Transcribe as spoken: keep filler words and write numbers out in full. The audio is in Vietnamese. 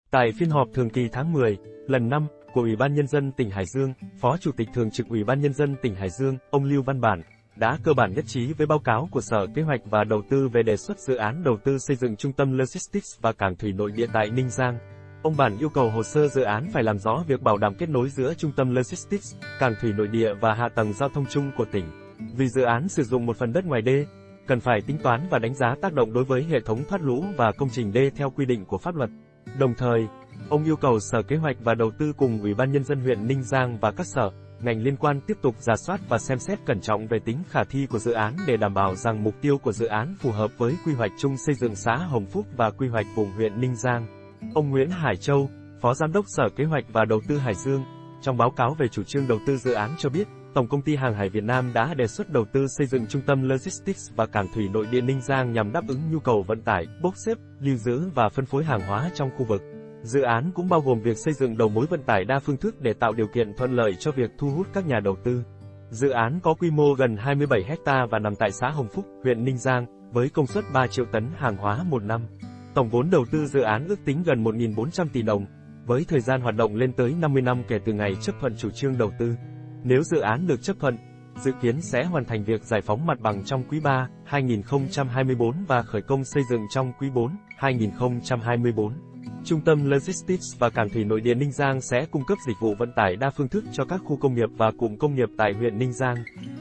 Tại phiên họp thường kỳ tháng mười, lần năm, của Ủy ban Nhân dân tỉnh Hải Dương, Phó Chủ tịch Thường trực Ủy ban Nhân dân tỉnh Hải Dương, ông Lưu Văn Bản, đã cơ bản nhất trí với báo cáo của Sở Kế hoạch và Đầu tư về đề xuất dự án đầu tư xây dựng trung tâm Logistics và cảng thủy nội địa tại Ninh Giang. Ông Bản yêu cầu hồ sơ dự án phải làm rõ việc bảo đảm kết nối giữa trung tâm Logistics, cảng thủy nội địa và hạ tầng giao thông chung của tỉnh. Vì dự án sử dụng một phần đất ngoài đê, cần phải tính toán và đánh giá tác động đối với hệ thống thoát lũ và công trình đê theo quy định của pháp luật. Đồng thời, ông yêu cầu Sở Kế hoạch và Đầu tư cùng Ủy ban Nhân dân huyện Ninh Giang và các sở, ngành liên quan tiếp tục rà soát và xem xét cẩn trọng về tính khả thi của dự án để đảm bảo rằng mục tiêu của dự án phù hợp với quy hoạch chung xây dựng xã Hồng Phúc và quy hoạch vùng huyện Ninh Giang. Ông Nguyễn Hải Châu, Phó Giám đốc Sở Kế hoạch và Đầu tư Hải Dương, trong báo cáo về chủ trương đầu tư dự án cho biết, Tổng công ty Hàng hải Việt Nam đã đề xuất đầu tư xây dựng trung tâm Logistics và cảng thủy nội địa Ninh Giang nhằm đáp ứng nhu cầu vận tải, bốc xếp, lưu giữ và phân phối hàng hóa trong khu vực. Dự án cũng bao gồm việc xây dựng đầu mối vận tải đa phương thức để tạo điều kiện thuận lợi cho việc thu hút các nhà đầu tư. Dự án có quy mô gần hai mươi bảy héc ta và nằm tại xã Hồng Phúc, huyện Ninh Giang, với công suất ba triệu tấn hàng hóa một năm. Tổng vốn đầu tư dự án ước tính gần một nghìn bốn trăm tỷ đồng, với thời gian hoạt động lên tới năm mươi năm kể từ ngày chấp thuận chủ trương đầu tư. Nếu dự án được chấp thuận, dự kiến sẽ hoàn thành việc giải phóng mặt bằng trong quý ba, hai nghìn không trăm hai mươi tư và khởi công xây dựng trong quý bốn, hai nghìn không trăm hai mươi tư. Trung tâm Logistics và cảng thủy nội địa Ninh Giang sẽ cung cấp dịch vụ vận tải đa phương thức cho các khu công nghiệp và cụm công nghiệp tại huyện Ninh Giang.